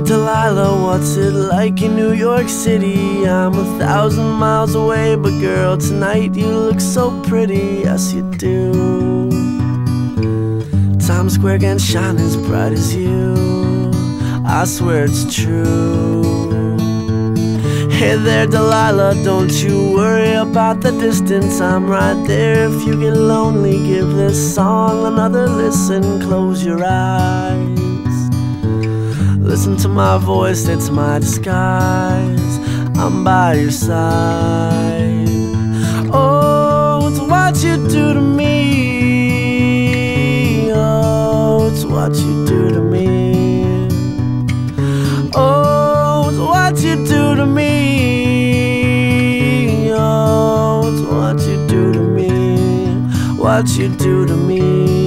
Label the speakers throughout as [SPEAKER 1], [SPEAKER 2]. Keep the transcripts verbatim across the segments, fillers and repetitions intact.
[SPEAKER 1] Delilah, what's it like in New York City? I'm a thousand miles away, but girl, tonight you look so pretty, yes you do. Times Square can shine as bright as you, I swear it's true. Hey there Delilah, don't you worry about the distance, I'm right there. If you get lonely, give this song another listen. Close your eyes, listen to my voice, it's my disguise, I'm by your side. Oh, it's what you do to me, oh, it's what you do to me, oh, it's what you do to me, oh, it's what you do to me, what you do to me.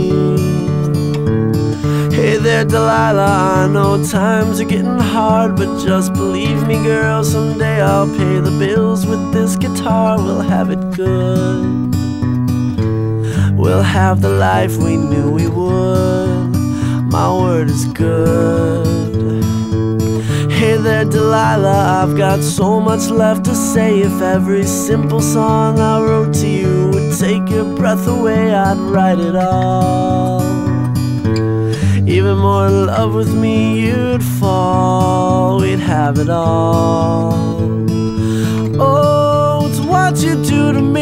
[SPEAKER 1] Hey there Delilah, I know times are getting hard, but just believe me girl, someday I'll pay the bills with this guitar. We'll have it good, we'll have the life we knew we would, my word is good. Hey there Delilah, I've got so much left to say. If every simple song I wrote to you would take your breath away, I'd write it all. Even more in love with me you'd fall, we'd have it all. Oh, it's what you do to me,